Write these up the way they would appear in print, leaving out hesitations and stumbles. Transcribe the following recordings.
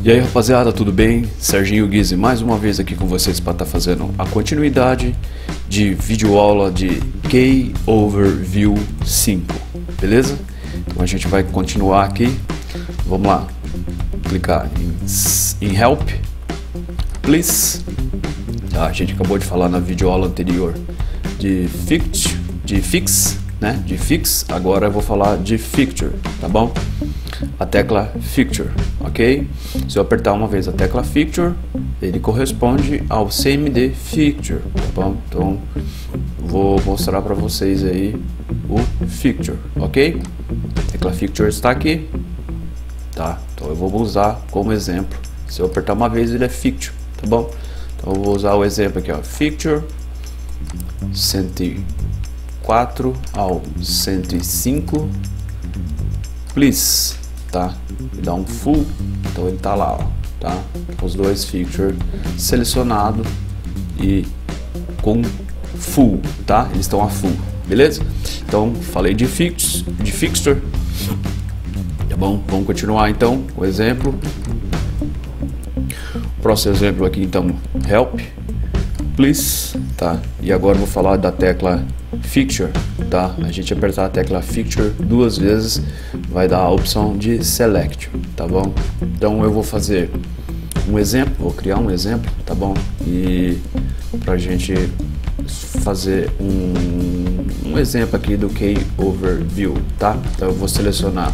E aí, rapaziada, tudo bem? Serginho Guise mais uma vez aqui com vocês para estar fazendo a continuidade de videoaula de K-Overview 5, beleza? Então a gente vai continuar aqui. Vamos lá, clicar em Help, Please. Tá, a gente acabou de falar na videoaula anterior de Fix, né? De Fix, agora eu vou falar de Fixture, tá bom? A tecla Fixture, ok? Se eu apertar uma vez a tecla Fixture, ele corresponde ao CMD Fixture, tá bom? Então, vou mostrar para vocês aí o Fixture, ok? A tecla Fixture está aqui, tá? Então eu vou usar como exemplo. Se eu apertar uma vez, ele é Fixture, tá bom? Então eu vou usar o exemplo aqui, ó, Fixture 104 ao 105, please, tá? E dá um full, então ele tá lá, ó, tá? Os dois fixture selecionado e com full, tá? Eles estão a full, beleza? Então falei de fixture, tá bom? Vamos continuar então o exemplo. Próximo exemplo aqui então, help, please, tá? E agora eu vou falar da tecla Fixture, tá? A gente apertar a tecla Fixture duas vezes vai dar a opção de Select, tá bom? Então eu vou fazer um exemplo, vou criar um exemplo, tá bom? E pra gente fazer um exemplo aqui do K-Overview, tá? Então eu vou selecionar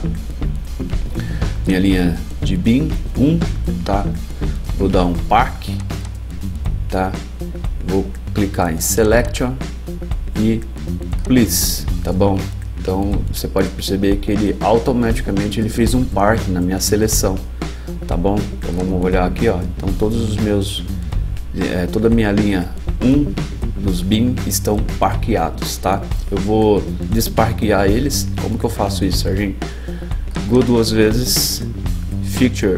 minha linha de bin 1, tá? Vou dar um Park, tá? Vou clicar em Selection e Please, tá bom? Então você pode perceber que ele automaticamente ele fez um park na minha seleção, tá bom? Então vamos olhar aqui, ó. Então todos os meus, toda a minha linha 1 dos bin estão parqueados, tá? Eu vou desparquear eles. Como que eu faço isso, Serginho? Go duas vezes, Fixture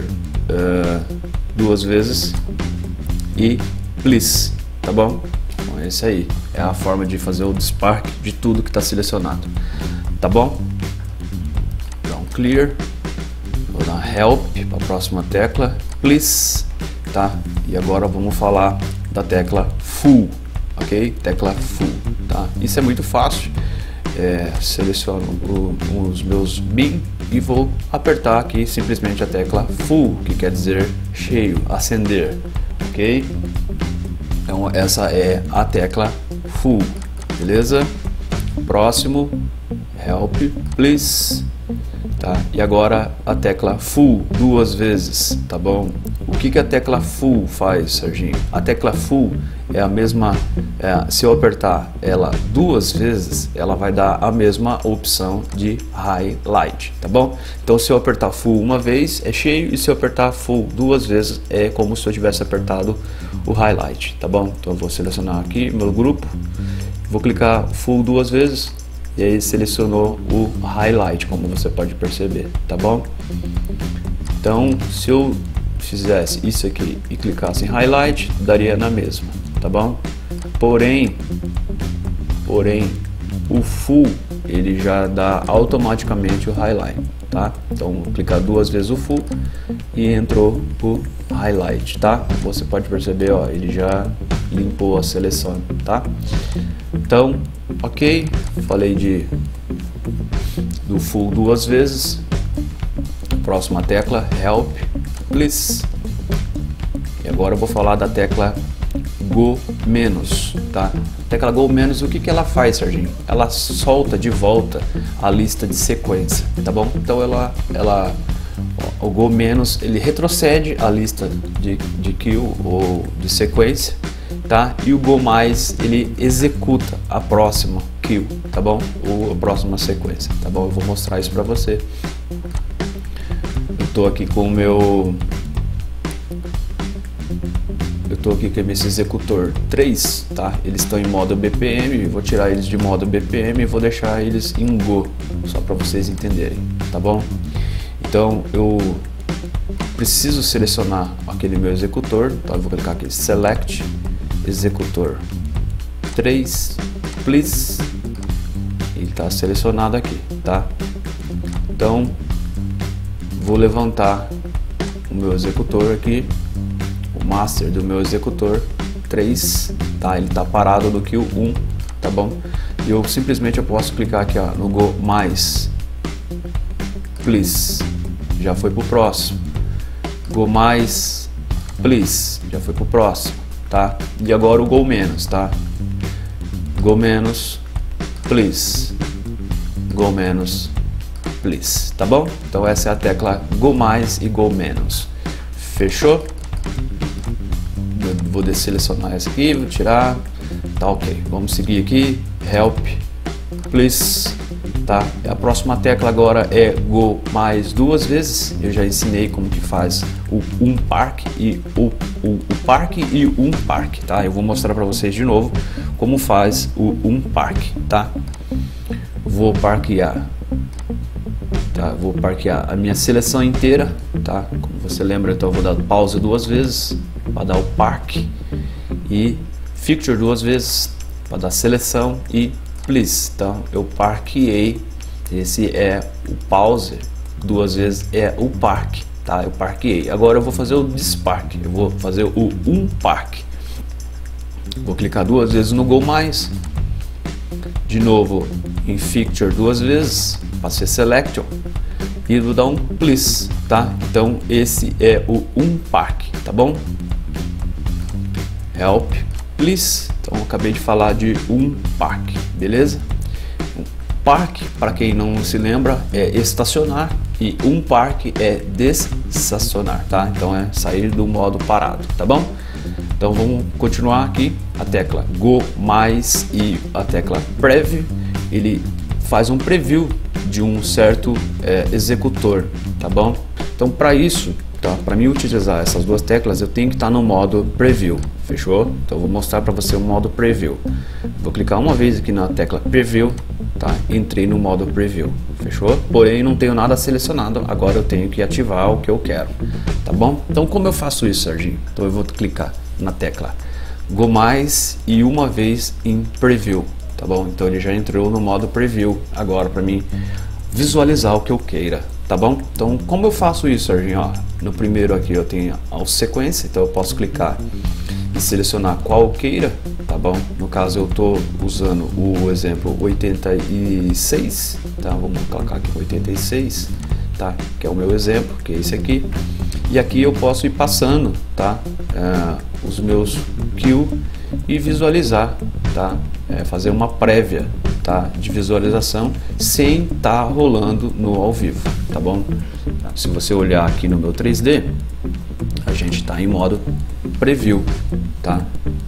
duas vezes e Please, tá bom? Então é isso aí, é a forma de fazer o desparque de tudo que está selecionado, tá bom? Então clear, vou dar help para a próxima tecla, please, tá? E agora vamos falar da tecla full, ok? Tecla full, tá? Isso é muito fácil. Seleciono os meus bin e vou apertar aqui simplesmente a tecla full, que quer dizer cheio, acender, ok? Então essa é a tecla full, beleza? Próximo, help, please, tá? E agora a tecla full duas vezes, tá bom? O que a tecla full faz, Serginho? A tecla full é a mesma, se eu apertar ela duas vezes, ela vai dar a mesma opção de highlight, tá bom? Então se eu apertar full uma vez é cheio, e se eu apertar full duas vezes é como se eu tivesse apertado o highlight, tá bom? Então eu vou selecionar aqui meu grupo, vou clicar full duas vezes e aí selecionou o highlight, como você pode perceber, tá bom? Então se eu fizesse isso aqui e clicasse em highlight, daria na mesma, tá bom? Porém o full ele já dá automaticamente o highlight, tá? Então vou clicar duas vezes o full e entrou o highlight, tá? Você pode perceber, ó, ele já limpou a seleção, tá? Então, ok, falei do full duas vezes. Próxima tecla, help, please. E agora eu vou falar da tecla Go menos, tá? A tecla Go menos, o que ela faz, Serginho? Ela solta de volta a lista de sequência, tá bom? Então o Go menos, ele retrocede a lista de kill ou de sequência, tá? E o Go mais, ele executa a próxima kill, tá bom? Ou a próxima sequência, tá bom? Eu vou mostrar isso pra você. Eu tô aqui com esse executor 3, tá? Eles estão em modo BPM, vou tirar eles de modo BPM e vou deixar eles em Go, só para vocês entenderem, tá bom? Então eu preciso selecionar aquele meu executor, então eu vou clicar aqui, Select, Executor 3, Please, ele está selecionado aqui, tá? Então vou levantar meu executor aqui, o master do meu executor 3, tá? Ele tá parado no queue 1, tá bom? E eu simplesmente posso clicar aqui, ó, no Go mais, please, já foi pro próximo. Go mais, please, já foi pro próximo, tá? E agora o Go menos, tá? Go menos, please. Go menos, please, tá bom? Então essa é a tecla Go mais e Go menos. Fechou? Eu vou desselecionar essa aqui, vou tirar. Tá ok. Vamos seguir aqui. Help, please. Tá? A próxima tecla agora é Go mais 2 vezes. Eu já ensinei como que faz o unpark e o park e o unpark, tá? Eu vou mostrar para vocês de novo como faz o unpark, tá? Vou parquear, tá? Vou parquear a minha seleção inteira, tá? Como você lembra, então eu vou dar pause 2 vezes para dar o park e feature 2 vezes para dar seleção e please. Então eu parqueei, esse é o pause, 2 vezes é o park, tá? Eu parqueei. Agora eu vou fazer o dispark, eu vou fazer o unpark. Vou clicar 2 vezes no Go mais, de novo em feature 2 vezes para ser selection e vou dar um please, tá? Então esse é o unpark, tá bom? Help, please. Então eu acabei de falar de unpark, beleza? Park, para quem não se lembra, é estacionar e unpark é desestacionar, tá? Então é sair do modo parado, tá bom? Então vamos continuar aqui, a tecla Go mais e a tecla Preview, ele faz um preview de um certo executor, tá bom? Então para isso, tá? Para mim utilizar essas duas teclas eu tenho que estar no modo Preview, fechou? Então eu vou mostrar para você o modo Preview. Vou clicar uma vez aqui na tecla Preview, tá? Entrei no modo Preview, fechou? Porém não tenho nada selecionado, agora eu tenho que ativar o que eu quero, tá bom? Então como eu faço isso, Serginho? Então eu vou clicar na tecla Go mais e uma vez em Preview, tá bom? Então ele já entrou no modo Preview agora para mim visualizar o que eu queira, tá bom? Então como eu faço isso, Serginho? Ó, no primeiro aqui eu tenho a sequência, então eu posso clicar e selecionar qual eu queira, tá bom? No caso eu estou usando o exemplo 86, tá? Vamos colocar aqui 86, tá? Que é o meu exemplo, que é esse aqui. E aqui eu posso ir passando, tá? Os meus queue e visualizar, tá? Fazer uma prévia, tá? De visualização sem estar rolando no ao vivo, tá bom? Se você olhar aqui no meu 3D, a gente está em modo preview, tá?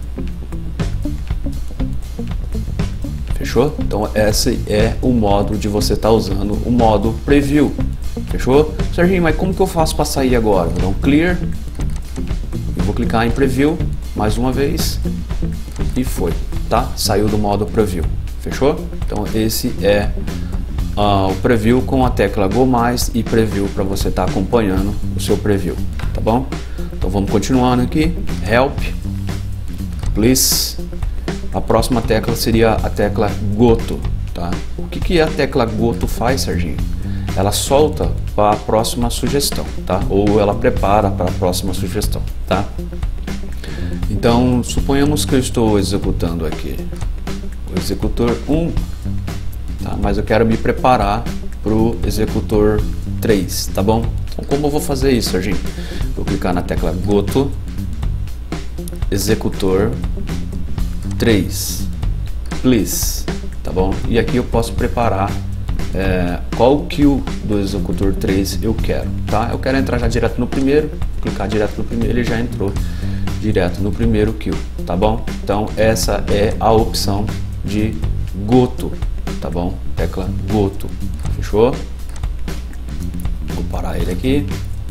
Fechou? Então esse é o modo de você estar usando o modo preview. Fechou? Serginho, mas como que eu faço para sair agora? Vou dar um clear e vou clicar em preview mais uma vez e foi, tá? Saiu do modo preview. Fechou? Então esse é o preview com a tecla Go mais e preview para você estar acompanhando o seu preview, tá bom? Então vamos continuando aqui. Help, please. A próxima tecla seria a tecla Goto, tá? O que a tecla Goto faz, Serginho? Ela solta para a próxima sugestão, tá? Ou ela prepara para a próxima sugestão, tá? Então, suponhamos que eu estou executando aqui o executor 1, tá? Mas eu quero me preparar para o executor 3, tá bom? Então, como eu vou fazer isso, Serginho? Vou clicar na tecla Goto, executor 3, please, tá bom? E aqui eu posso preparar qual queue do executor 3 eu quero, tá? Eu quero entrar já direto no primeiro, clicar direto no primeiro, ele já entrou direto no primeiro queue, tá bom? Então essa é a opção de Goto, tá bom? Tecla Goto, fechou? Vou parar ele aqui.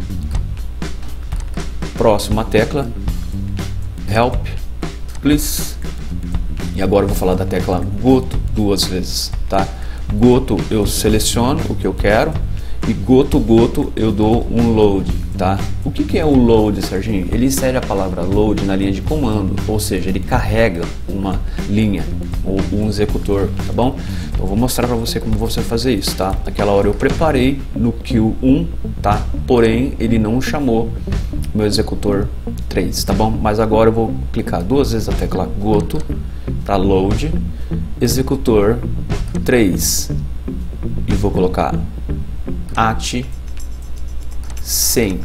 Próxima tecla, Help, please. E agora eu vou falar da tecla Goto 2 vezes, tá? Goto eu seleciono o que eu quero e Goto eu dou um load, tá? O que é o load, Serginho? Ele insere a palavra load na linha de comando, ou seja, ele carrega uma linha, ou um executor, tá bom? Então eu vou mostrar para você como você fazer isso, tá? Naquela hora eu preparei no Q1, tá? Porém ele não chamou meu executor 3, tá bom? Mas agora eu vou clicar duas vezes a tecla Goto para load executor 3 e vou colocar at 100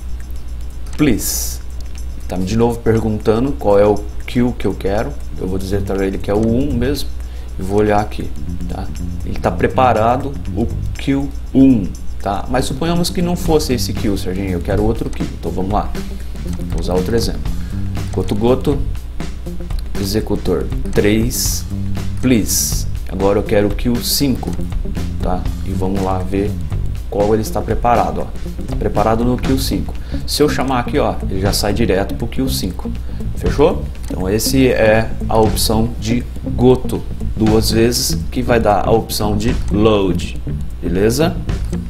please. Tá de novo perguntando qual é o Q que eu quero. Eu vou dizer para ele que é o 1 mesmo e vou olhar aqui, tá? Ele está preparado o Q1, tá? Mas suponhamos que não fosse esse Q, Serginho, eu quero outro Q. Então vamos lá, vou usar outro exemplo. Goto executor 3 please. Agora eu quero o Q5, tá? E vamos lá ver qual ele está preparado, ó. Está preparado no Q5. Se eu chamar aqui, ó, ele já sai direto para o Q5. Fechou? Então esse é a opção de Goto duas vezes, que vai dar a opção de load. Beleza?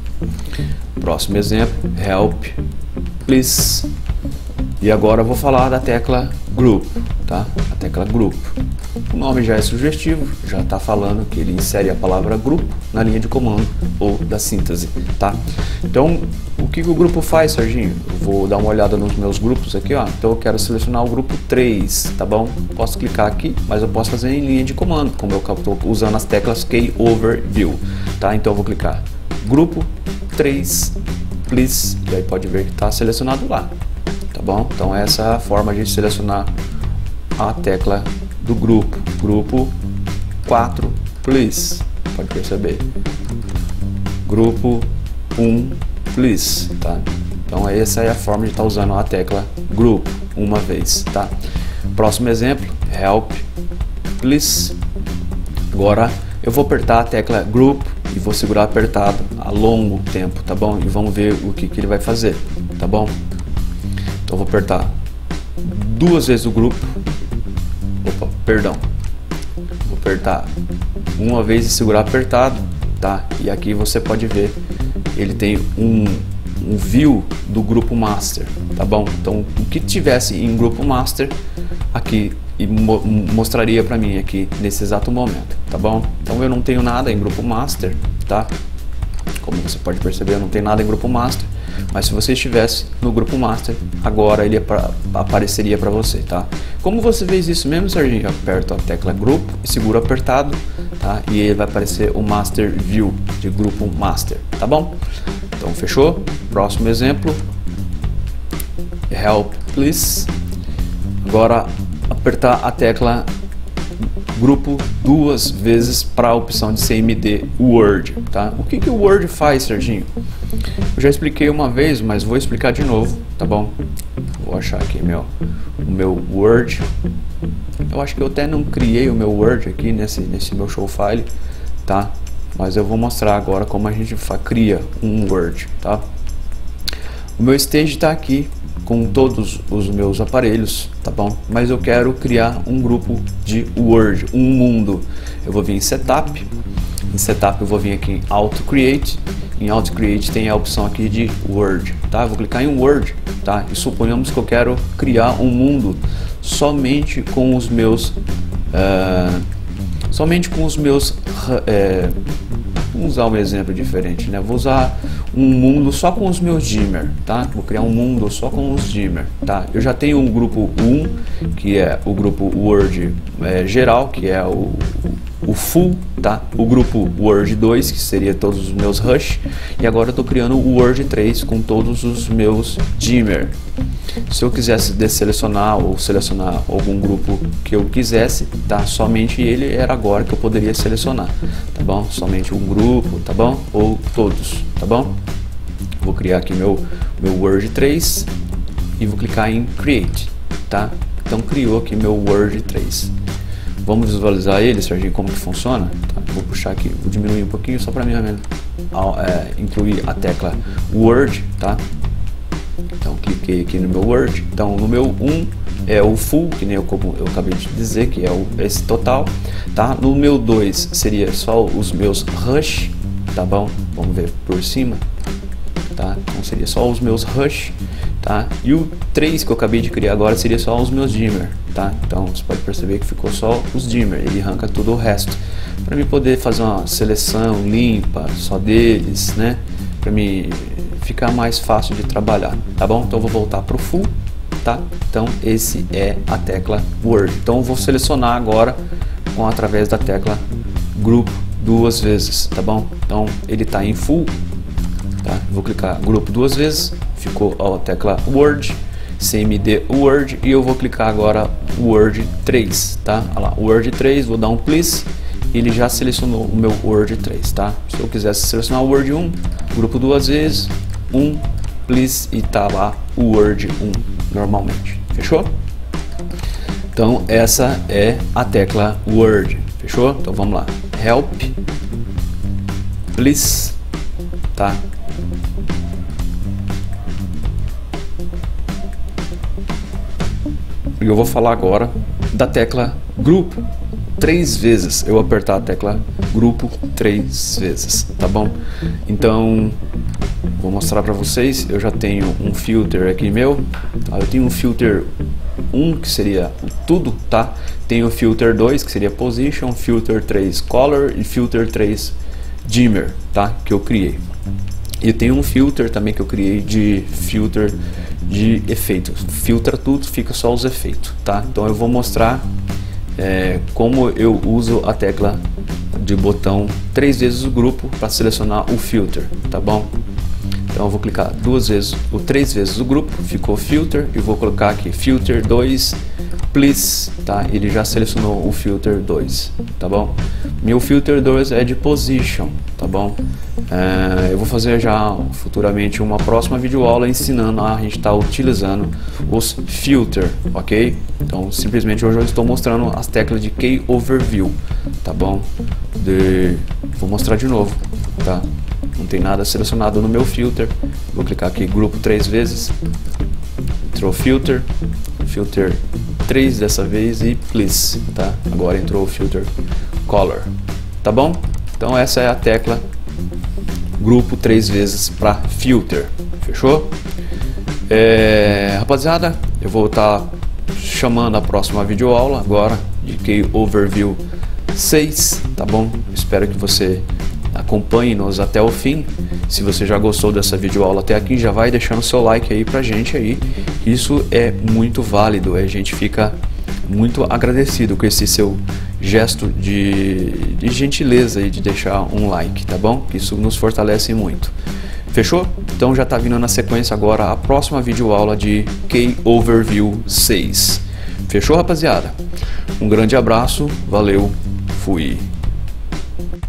Próximo exemplo, help please. E agora eu vou falar da tecla group, tá? A tecla group. O nome já é sugestivo, já está falando que ele insere a palavra grupo na linha de comando ou da síntese, tá? Então, o que o grupo faz, Serginho? Eu vou dar uma olhada nos meus grupos aqui, ó. Então eu quero selecionar o grupo 3, tá bom? Posso clicar aqui, mas eu posso fazer em linha de comando, como eu estou usando as teclas Key Overview, tá? Então eu vou clicar grupo 3, please, e aí pode ver que está selecionado lá, tá bom? Então essa é a forma de selecionar a tecla do grupo 4 please, pode perceber, grupo 1 please, tá? Então essa é a forma de estar usando a tecla group uma vez, tá? Próximo exemplo, help please. Agora eu vou apertar a tecla group e vou segurar apertado a longo tempo, tá bom? E vamos ver o que ele vai fazer, tá bom? Então eu vou apertar duas vezes o grupo. Opa, perdão. Vou apertar uma vez e segurar apertado, tá? E aqui você pode ver, ele tem um view do grupo master, tá bom? Então o que tivesse em grupo master aqui e mostraria para mim aqui nesse exato momento, tá bom? Então eu não tenho nada em grupo master, tá? Como você pode perceber, eu não tenho nada em grupo master, mas se você estivesse no grupo master, agora ele apareceria para você, tá? Como você fez isso mesmo, Serginho? Aperta a tecla grupo e segura apertado, tá? E ele vai aparecer o master view de grupo master, tá bom? Então fechou? Próximo exemplo, help please. Agora apertar a tecla grupo duas vezes para a opção de CMD Word, tá? O que o Word faz, Serginho? Eu já expliquei uma vez, mas vou explicar de novo, tá bom? Vou achar aqui o meu Word. Eu acho que eu até não criei o meu Word aqui nesse meu show file, tá? Mas eu vou mostrar agora como a gente cria um Word, tá? O meu stage está aqui com todos os meus aparelhos, tá bom? Mas eu quero criar um grupo de Word, um mundo. Eu vou vir em Setup. Em Setup eu vou vir aqui em Auto Create. Em Auto Create tem a opção aqui de Word, tá? Eu vou clicar em Word, tá? E suponhamos que eu quero criar um mundo somente com os meus vamos usar um exemplo diferente, né? Vou usar um mundo só com os meus dimmer, tá? Vou criar um mundo só com os dimmer, tá? Eu já tenho um grupo 1, que é o grupo Word geral, que é o full, tá? O grupo Word 2, que seria todos os meus rush, e agora eu estou criando o Word 3 com todos os meus dimmer. Se eu quisesse desselecionar ou selecionar algum grupo que eu quisesse, tá? Somente ele era agora que eu poderia selecionar, tá bom? Somente um grupo, tá bom? Ou todos, tá bom? Vou criar aqui meu Word 3 e vou clicar em Create, tá? Então criou aqui meu Word 3. Vamos visualizar ele, Serginho, como que funciona? Tá, vou puxar aqui, vou diminuir um pouquinho só para mim incluir a tecla Word, tá? Então cliquei aqui no meu Word. Então no meu 1 é o full, que nem como eu acabei de dizer, que é esse total, tá? No meu 2 seria só os meus rush, tá bom? Vamos ver por cima, tá? Então seria só os meus rush, tá? E o 3 que eu acabei de criar agora seria só os meus dimmer, tá? Então você pode perceber que ficou só os dimmer, ele arranca tudo o resto, para mim poder fazer uma seleção limpa só deles, né? Para mim ficar mais fácil de trabalhar, tá bom? Então eu vou voltar para o full, tá? Então esse é a tecla Word. Então eu vou selecionar agora através da tecla grupo duas vezes, tá bom? Então ele está em full, tá? Vou clicar grupo duas vezes, ficou a tecla Word, CMD Word, e eu vou clicar agora Word 3, tá? Olha lá, Word 3, vou dar um please, e ele já selecionou o meu Word 3, tá? Se eu quisesse selecionar o Word 1, grupo duas vezes, please, e tá lá o Word 1 normalmente, fechou? Então essa é a tecla Word, fechou? Então vamos lá, help, please, tá? E eu vou falar agora da tecla grupo 3 vezes. Eu apertar a tecla grupo 3 vezes, tá bom? Então vou mostrar para vocês. Eu já tenho um filter aqui meu. Eu tenho um filter 1 que seria tudo, tá? Tenho o filter 2 que seria position, filter 3 color e filter 3 dimmer, tá? Que eu criei. E tem um filter também que eu criei de filter de efeitos. Filtra tudo, fica só os efeitos, tá? Então eu vou mostrar como eu uso a tecla de botão 3 vezes o grupo para selecionar o filter, tá bom? Então eu vou clicar 3 vezes o grupo, ficou filter, e vou colocar aqui filter 2 please, tá? Ele já selecionou o filter 2, tá bom? Meu filter 2 é de position, tá bom? Eu vou fazer já futuramente uma próxima videoaula ensinando a gente estar utilizando os filter, ok? Então simplesmente hoje eu estou mostrando as teclas de Key Overview, tá bom? Vou mostrar de novo, tá? Não tem nada selecionado no meu filter. Vou clicar aqui grupo 3 vezes, entrou filter 3 dessa vez e please, tá? Agora entrou o filter color, tá bom? Então essa é a tecla grupo 3 vezes para filter, fechou? Rapaziada, eu vou estar chamando a próxima videoaula agora de Key Overview 6, tá bom? Espero que você acompanhe-nos até o fim. Se você já gostou dessa videoaula até aqui, já vai deixando seu like aí pra gente aí. Isso é muito válido, a gente fica muito agradecido com esse seu gesto de gentileza e de deixar um like, tá bom? Isso nos fortalece muito. Fechou? Então já tá vindo na sequência agora a próxima videoaula de Key Overview 6. Fechou, rapaziada? Um grande abraço, valeu, fui!